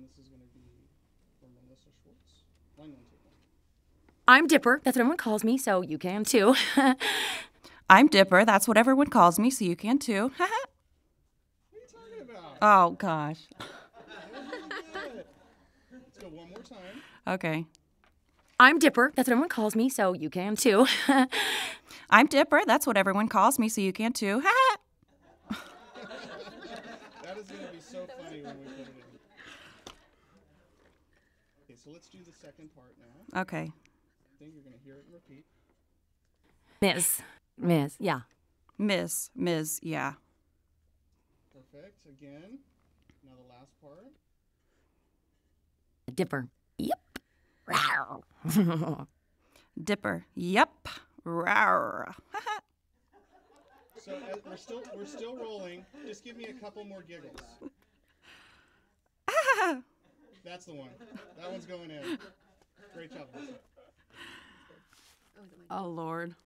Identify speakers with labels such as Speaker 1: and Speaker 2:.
Speaker 1: this is going to be for Melissa Schwartz. Line 1, take 1.
Speaker 2: I'm Dipper. That's what everyone calls me, so you can too.
Speaker 3: I'm Dipper. That's what everyone calls me, so you can too.
Speaker 1: What are you talking about?
Speaker 3: Oh, gosh.
Speaker 1: Let's go one more time.
Speaker 3: Okay.
Speaker 2: I'm Dipper. That's what everyone calls me, so you can too.
Speaker 3: I'm Dipper. That's what everyone calls me, so you can too.
Speaker 1: That is going to be so funny when we put it in. Okay, so let's do the second part now.
Speaker 3: Okay.
Speaker 1: I think you're going to hear it and repeat.
Speaker 2: Miss, yeah.
Speaker 3: Ms., yeah.
Speaker 1: Perfect. Again. Now the last part.
Speaker 2: Dipper. Yep. Rawr.
Speaker 3: Dipper, yep. Rawr.
Speaker 1: So we're still rolling. Just give me a couple more giggles. That's the one. That one's going in. Great job, Lisa.
Speaker 3: Oh, Lord.